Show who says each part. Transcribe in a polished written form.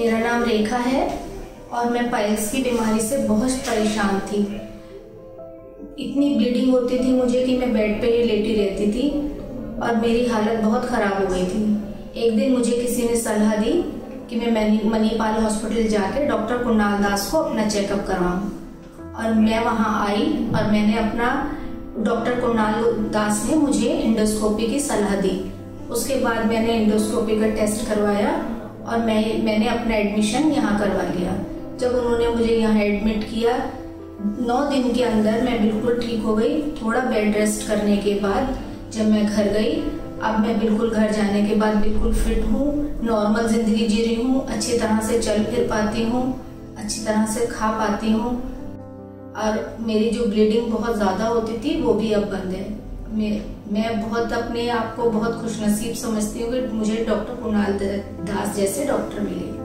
Speaker 1: मेरा नाम रेखा है और मैं पाइल्स की बीमारी से बहुत परेशान थी। इतनी ब्लीडिंग होती थी मुझे कि मैं बेड पे ही लेटी रहती थी और मेरी हालत बहुत ख़राब हो गई थी। एक दिन मुझे किसी ने सलाह दी कि मैं मणिपाल हॉस्पिटल जाकर डॉक्टर कुणाल दास को अपना चेकअप करवाऊँ और मैं वहाँ आई और मैंने अपना डॉक्टर कुणाल दास ने मुझे एंडोस्कोपी की सलाह दी। उसके बाद मैंने एंडोस्कोपी का टेस्ट करवाया और मैंने अपना एडमिशन यहाँ करवा लिया। जब उन्होंने मुझे यहाँ एडमिट किया 9 दिन के अंदर मैं बिल्कुल ठीक हो गई। थोड़ा बेड रेस्ट करने के बाद जब मैं घर गई, अब मैं बिल्कुल घर जाने के बाद बिल्कुल फिट हूँ, नॉर्मल जिंदगी जी रही हूँ, अच्छी तरह से चल फिर पाती हूँ, अच्छी तरह से खा पाती हूँ और मेरी जो ब्लीडिंग बहुत ज़्यादा होती थी वो भी अब बंद है। मैं बहुत अपने आप को बहुत खुशनसीब समझती हूँ कि मुझे डॉक्टर कुणाल दास जैसे डॉक्टर मिले।